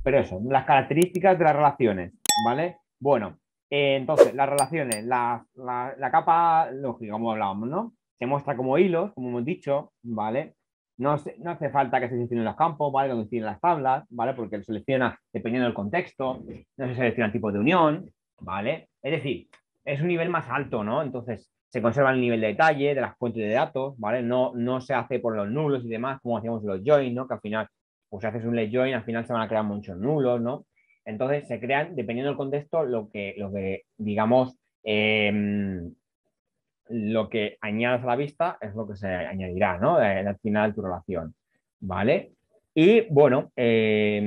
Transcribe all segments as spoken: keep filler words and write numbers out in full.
pero eso, las características de las relaciones, ¿vale? Bueno, eh, entonces, las relaciones, la, la, la capa lógica, como hablábamos, ¿no? Se muestra como hilos, como hemos dicho, ¿vale? No, se, no hace falta que se seleccionen los campos, ¿vale? Donde tienen las tablas, ¿vale? Porque lo selecciona dependiendo del contexto, no se selecciona el tipo de unión, ¿vale? Es decir, es un nivel más alto, ¿no? Entonces, se conserva el nivel de detalle de las fuentes de datos, ¿vale? No, no se hace por los nulos y demás, como hacíamos los join, ¿no? Que al final, pues si haces un let join, al final se van a crear muchos nulos, ¿no? Entonces, se crean, dependiendo del contexto, lo que, lo que digamos, eh, lo que añadas a la vista es lo que se añadirá, ¿no? Eh, al final de tu relación, ¿vale? Y bueno, eh,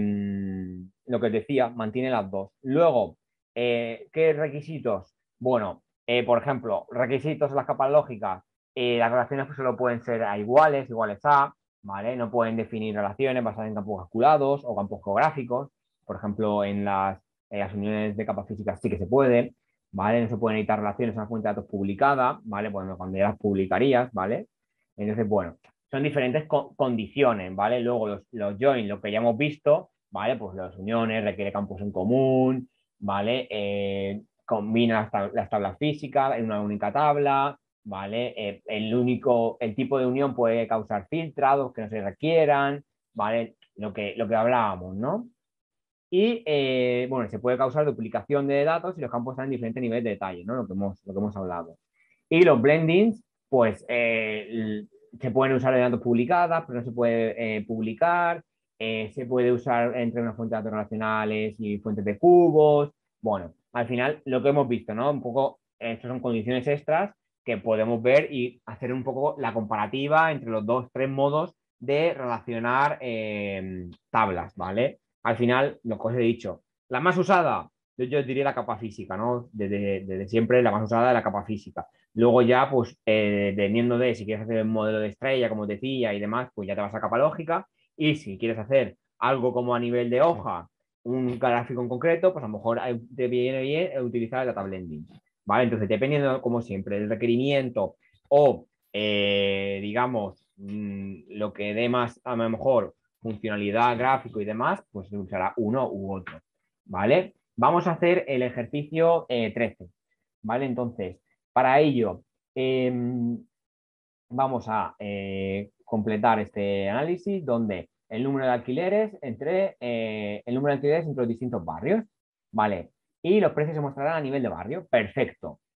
lo que os decía, mantiene las dos. Luego, eh, ¿qué requisitos? Bueno, eh, por ejemplo, requisitos en las capas lógicas, eh, las relaciones pues solo pueden ser a iguales, iguales a, ¿vale? No pueden definir relaciones basadas en campos calculados o campos geográficos. Por ejemplo, en las, en las uniones de capas físicas sí que se puede. ¿Vale? No se pueden editar relaciones a una fuente de datos publicada, ¿vale? Bueno, cuando ya las publicarías, ¿vale? Entonces, bueno, son diferentes co condiciones, ¿vale? Luego los, los join, lo que ya hemos visto, ¿vale? Pues las uniones, requiere campos en común, ¿vale? Eh, combina las, tab las, tablas físicas en una única tabla, ¿vale? Eh, el único, el tipo de unión puede causar filtrados que no se requieran, ¿vale? Lo que, lo que hablábamos, ¿no? Y eh, bueno, se puede causar duplicación de datos y los campos están en diferentes niveles de detalle, ¿no? Lo que hemos, lo que hemos hablado. Y los blendings, pues eh, se pueden usar en datos publicadas, pero no se puede eh, publicar. Eh, se puede usar entre una fuente de datos relacionales y fuentes de cubos. Bueno, al final lo que hemos visto, ¿no? Un poco, estas son condiciones extras que podemos ver y hacer un poco la comparativa entre los dos, tres modos de relacionar eh, tablas, ¿vale? Al final, lo que os he dicho, la más usada, yo, yo diría la capa física, ¿no? Desde, desde siempre la más usada es la capa física. Luego ya, pues, eh, dependiendo de si quieres hacer el modelo de estrella, como te decía, y demás, pues ya te vas a capa lógica. Y si quieres hacer algo como a nivel de hoja, un gráfico en concreto, pues a lo mejor te viene bien utilizar el data blending, ¿vale? Entonces, dependiendo, como siempre, del requerimiento o, eh, digamos, mmm, lo que dé más, a lo mejor, funcionalidad, gráfico y demás, pues se usará uno u otro, ¿vale? Vamos a hacer el ejercicio eh, trece, ¿vale? Entonces, para ello, eh, vamos a eh, completar este análisis donde el número de alquileres entre eh, el número de alquileres entre los distintos barrios, ¿vale? Y los precios se mostrarán a nivel de barrio. Perfecto.